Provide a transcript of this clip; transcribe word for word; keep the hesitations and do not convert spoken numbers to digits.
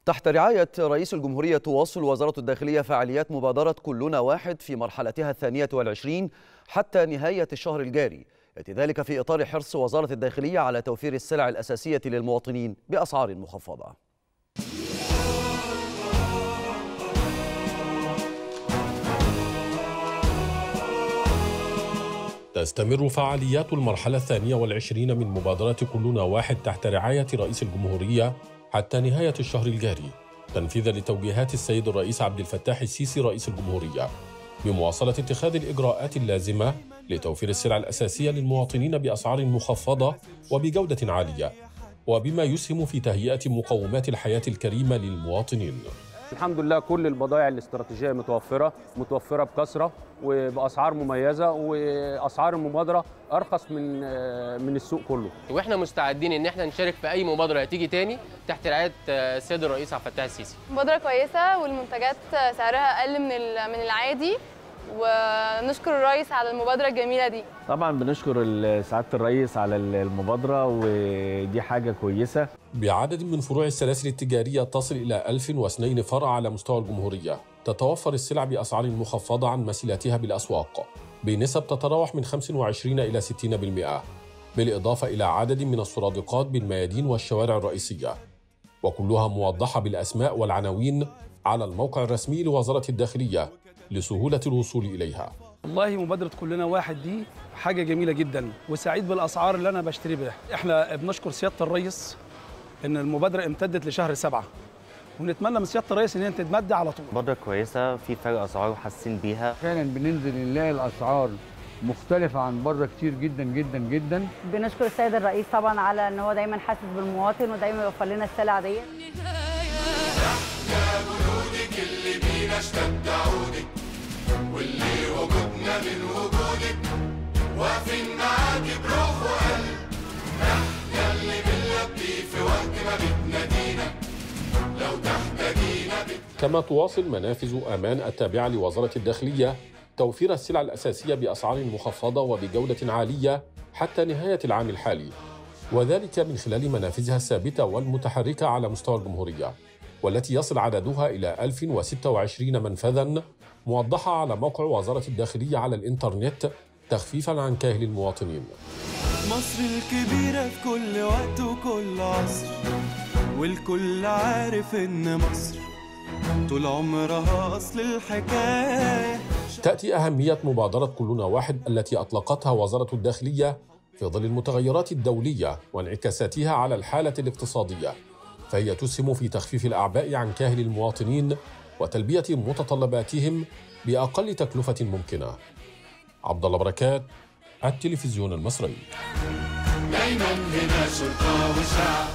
تحت رعاية رئيس الجمهورية تواصل وزارة الداخلية فعاليات مبادرة كلنا واحد في مرحلتها الثانية والعشرين حتى نهاية الشهر الجاري، يأتي ذلك في إطار حرص وزارة الداخلية على توفير السلع الأساسية للمواطنين بأسعار مخفضة. تستمر فعاليات المرحلة الثانية والعشرين من مبادرة كلنا واحد تحت رعاية رئيس الجمهورية حتى نهاية الشهر الجاري، تنفيذا لتوجيهات السيد الرئيس عبد الفتاح السيسي رئيس الجمهورية بمواصلة اتخاذ الإجراءات اللازمة لتوفير السلع الأساسية للمواطنين بأسعار مخفضة وبجودة عالية، وبما يسهم في تهيئة مقومات الحياة الكريمة للمواطنين. الحمد لله كل البضائع الاستراتيجية متوفرة متوفرة بكثرة وبأسعار مميزة، وأسعار المبادرة أرخص من من السوق كله. واحنا مستعدين ان احنا نشارك في اي مبادرة هتيجي تاني تحت رعاية السيد الرئيس عبد الفتاح السيسي. مبادرة كويسة والمنتجات سعرها أقل من من العادي، ونشكر الرئيس على المبادرة الجميلة دي. طبعا بنشكر سعادة الرئيس على المبادرة ودي حاجة كويسة. بعدد من فروع السلاسل التجارية تصل إلى ألف واثنين فرع على مستوى الجمهورية، تتوفر السلع بأسعار مخفضة عن مثيلاتها بالأسواق بنسب تتراوح من خمسة وعشرين إلى ستين بالمئة، بالإضافة إلى عدد من السرادقات بالميادين والشوارع الرئيسية، وكلها موضحة بالأسماء والعناوين على الموقع الرسمي لوزارة الداخلية لسهولة الوصول إليها. والله مبادرة كلنا واحد دي حاجة جميلة جدا، وسعيد بالأسعار اللي أنا بشتري بيها. إحنا بنشكر سيادة الرئيس إن المبادرة امتدت لشهر سبعة، ونتمنى من سيادة الرئيس إن هي تتمد على طول. مبادرة كويسة، في فرق أسعار وحاسين بيها. فعلا بننزل نلاقي الأسعار مختلفة عن بره كتير جدا جدا جدا. بنشكر السيد الرئيس طبعا على إن هو دايما حاسس بالمواطن ودايما يوفر لنا السلع دي. اللي بينا اشتد عودك واللي وجودنا من وجودك واقفين معاكي بروح وقلب، احنا اللي بنلبي في وقت ما بتنادينا لو تحتاجينا. كما تواصل منافذ أمان التابعة لوزارة الداخلية توفير السلع الأساسية بأسعار مخفضة وبجودة عالية حتى نهاية العام الحالي، وذلك من خلال منافذها الثابتة والمتحركة على مستوى الجمهورية، والتي يصل عددها إلى ألف وستة وعشرين منفذاً موضحة على موقع وزارة الداخلية على الإنترنت تخفيفاً عن كاهل المواطنين. مصر الكبيرة في كل وقت وكل عصر، والكل عارف إن مصر طول عمرها أصل الحكاية. تأتي أهمية مبادرة كلنا واحد التي أطلقتها وزارة الداخلية في ظل المتغيرات الدولية وانعكاساتها على الحالة الاقتصادية، فهي تسهم في تخفيف الأعباء عن كاهل المواطنين وتلبية متطلباتهم بأقل تكلفة ممكنة. عبد الله بركات، التلفزيون المصري. دايما هنا شرطة وشعب.